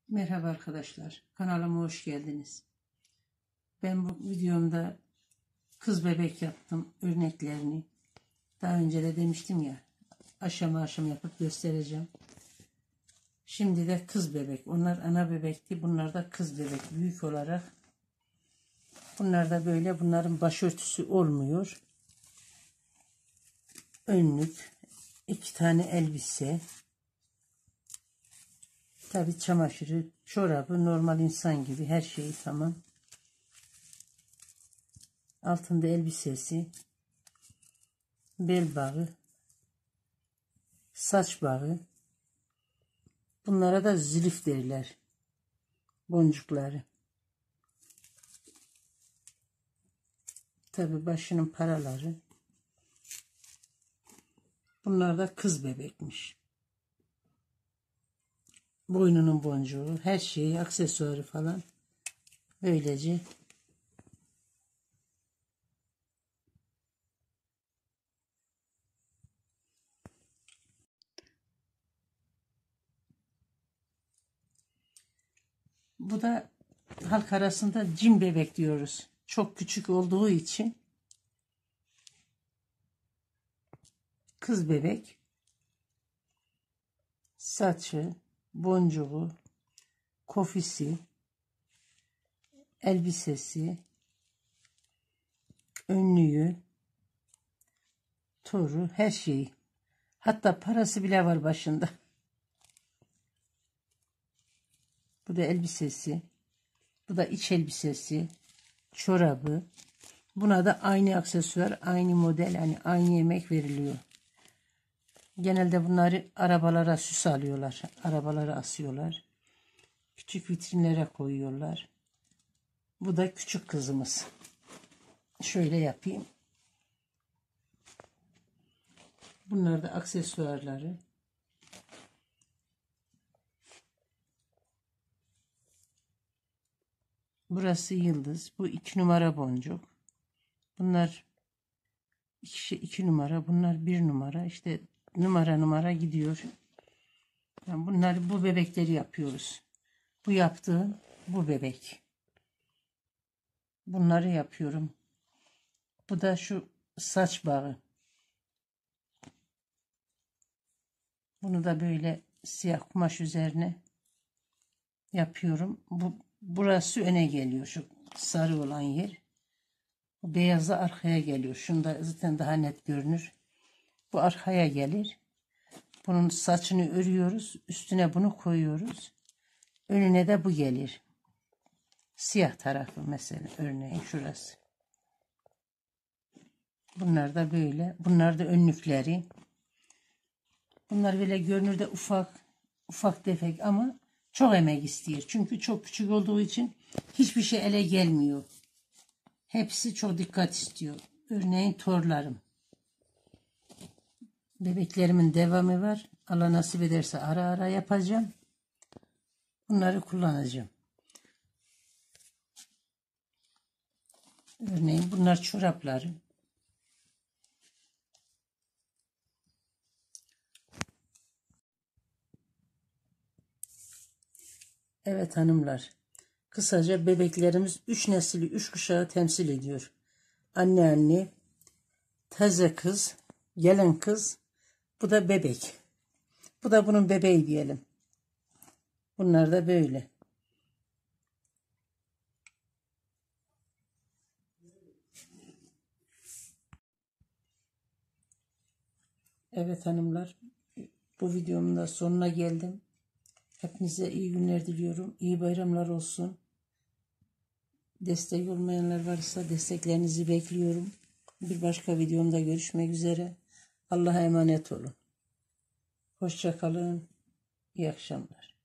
Merhaba arkadaşlar, kanalıma hoş geldiniz. Ben bu videomda kız bebek yaptım örneklerini. Daha önce de demiştim ya, aşama aşama yapıp göstereceğim. Şimdi de kız bebek. Onlar ana bebekti, bunlar da kız bebek büyük olarak. Bunlar da böyle, bunların başörtüsü olmuyor. Önlük, 2 tane elbise. Tabi çamaşırı, çorabı normal insan gibi her şeyi tamam. Altında elbisesi, bel bağı, saç bağı. Bunlara da zülüf derler. Boncukları. Tabi başının paraları. Bunlar da kız bebekmiş. Boynunun boncuğu, her şeyi, aksesuarı falan. Böylece bu da halk arasında cin bebek diyoruz. Çok küçük olduğu için kız bebek. Saçı, boncuğu, kofisi, elbisesi, önlüğü, toru, her şeyi. Hatta parası bile var başında. Bu da elbisesi. Bu da iç elbisesi. Çorabı. Buna da aynı aksesuar, aynı model, yani aynı yemek veriliyor. Genelde bunları arabalara süs alıyorlar. Arabalara asıyorlar. Küçük vitrinlere koyuyorlar. Bu da küçük kızımız. Şöyle yapayım. Bunlar da aksesuarları. Burası yıldız. Bu 2 numara boncuk. Bunlar 2 numara. Bunlar 1 numara. İşte numara gidiyor. Yani bunları, bu bebekleri yapıyoruz. Bu yaptığım bu bebek. Bunları yapıyorum. Bu da şu saç bağı. Bunu da böyle siyah kumaş üzerine yapıyorum. Burası öne geliyor, şu sarı olan yer. Bu beyazı arkaya geliyor. Şunda zaten daha net görünür. Bu arkaya gelir. Bunun saçını örüyoruz. Üstüne bunu koyuyoruz. Önüne de bu gelir. Siyah tarafı mesela, örneğin şurası. Bunlar da böyle. Bunlar da önlükleri. Bunlar böyle görünürde ufak tefek ama çok emek istiyor. Çünkü çok küçük olduğu için hiçbir şey ele gelmiyor. Hepsi çok dikkat istiyor. Örneğin torlarım. Bebeklerimin devamı var. Allah nasip ederse ara ara yapacağım. Bunları kullanacağım. Örneğin bunlar çoraplarım. Evet hanımlar. Kısaca bebeklerimiz 3 nesili, 3 kuşağı temsil ediyor. Anne, teyze kız, gelen kız, bu da bebek. Bu da bunun bebeği diyelim. Bunlar da böyle. Evet hanımlar, bu videomun da sonuna geldim. Hepinize iyi günler diliyorum. İyi bayramlar olsun. Destek olmayanlar varsa desteklerinizi bekliyorum. Bir başka videomda görüşmek üzere. Allah'a emanet olun. Hoşça kalın. İyi akşamlar.